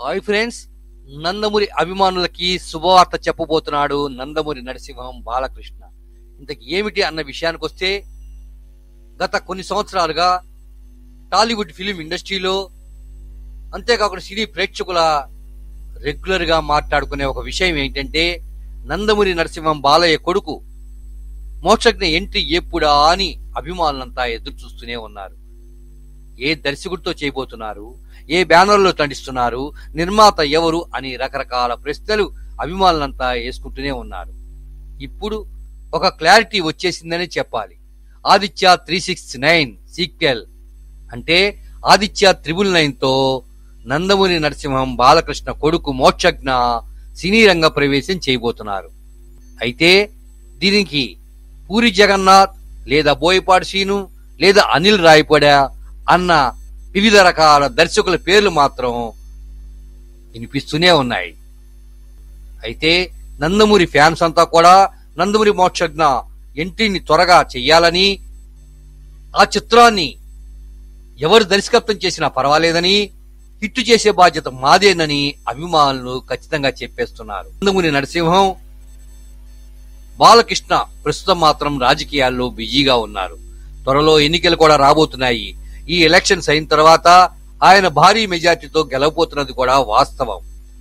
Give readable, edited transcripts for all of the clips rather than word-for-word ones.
Hi friends, Nandamuri అభిమానులకి శుభవార్త చెప్పబోతున్నాడు నందమూరి నరసింహం బాలకృష్ణ. ఇంతకు ఏమిటి అన్న విషయానికి వస్తే, గత కొన్ని సంవత్సరాలుగా టాలీవుడ్ ఫిలిం ఇండస్ట్రీలో అంతేకాకుండా సినీ ప్రేక్షకుల రెగ్యులర్ గా మాట్లాడుకునే ఒక విషయం ఏంటంటే, నందమూరి నరసింహం బాలయ్య కొడుకు మోక్షజ్ఞ ఎంట్రీ ఎప్పుడా అని అభిమానులంతా ఎదురు చూస్తూనే ఉన్నారు. ఏ దర్శకుడితో చేయబోతున్నారు, ఏ బ్యానర్లో నటిస్తున్నారు, నిర్మాత ఎవరు అని రకరకాల ప్రశ్నలు అభిమానులంతా వేసుకుంటూనే ఉన్నారు. ఇప్పుడు ఒక క్లారిటీ వచ్చేసిందని చెప్పాలి. ఆదిత్య 369 సీక్వెల్ అంటే ఆదిత్య 999తో నందమూరి నరసింహం బాలకృష్ణ కొడుకు మోక్షజ్ఞ సినీ రంగ ప్రవేశం చేయబోతున్నారు. అయితే దీనికి పూరి జగన్నాథ్ లేదా బోయపాటి శ్రీను లేదా అనిల్ రాయపూడ అన్న వివిధ రకాల దర్శకుల పేర్లు మాత్రం వినిపిస్తూనే ఉన్నాయి. అయితే నందమూరి ఫ్యాన్స్ అంతా కూడా నందమూరి మోక్షజ్ఞ ఎంట్రీని త్వరగా చెయ్యాలని, ఆ చిత్రాన్ని ఎవరు దర్శకత్వం చేసినా పర్వాలేదని, హిట్ చేసే బాధ్యత మాదేనని అభిమానులు ఖచ్చితంగా చెప్పేస్తున్నారు. నందమూరి నరసింహం బాలకృష్ణ ప్రస్తుతం మాత్రం రాజకీయాల్లో బిజీగా ఉన్నారు. త్వరలో ఎన్నికలు కూడా రాబోతున్నాయి. ఈ ఎలక్షన్స్ అయిన తర్వాత ఆయన భారీ మెజార్టీతో గెలవబోతున్నది కూడా వాస్తవం.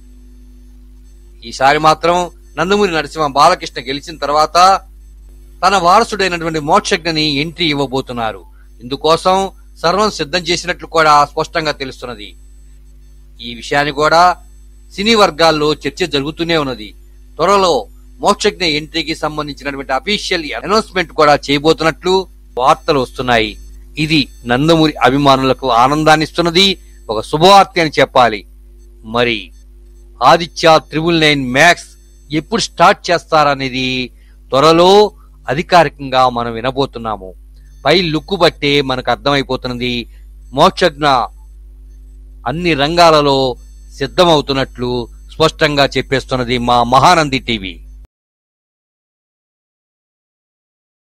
ఈసారి మాత్రం నందమూరి నరసింహ బాలకృష్ణ గెలిచిన తర్వాత తన వారసుడైనటువంటి మోక్షజ్ఞని ఎంట్రీ ఇవ్వబోతున్నారు. ఇందుకోసం సర్వం సిద్ధం చేసినట్లు కూడా స్పష్టంగా తెలుస్తున్నది. ఈ విషయాన్ని కూడా సినీ వర్గాల్లో చర్చ జరుగుతూనే ఉన్నది. త్వరలో మోక్షజ్ఞ ఎంట్రీకి సంబంధించినటువంటి అఫీషియల్ అనౌన్స్మెంట్ కూడా చేయబోతున్నట్లు వార్తలు వస్తున్నాయి. ఇది నందమూరి అభిమానులకు ఆనందాన్ని ఇస్తున్నది, ఒక శుభవార్త అని చెప్పాలి. మరి ఆదిత్య 999 మ్యాక్స్ ఎప్పుడు స్టార్ట్ చేస్తారనేది త్వరలో అధికారికంగా మనం వినబోతున్నాము. పై లుక్ బట్టే మనకు అర్థమైపోతున్నది మోక్షజ్ఞ అన్ని రంగాలలో సిద్ధమవుతున్నట్లు స్పష్టంగా చెప్పేస్తున్నది మా మహానంది టీవీ.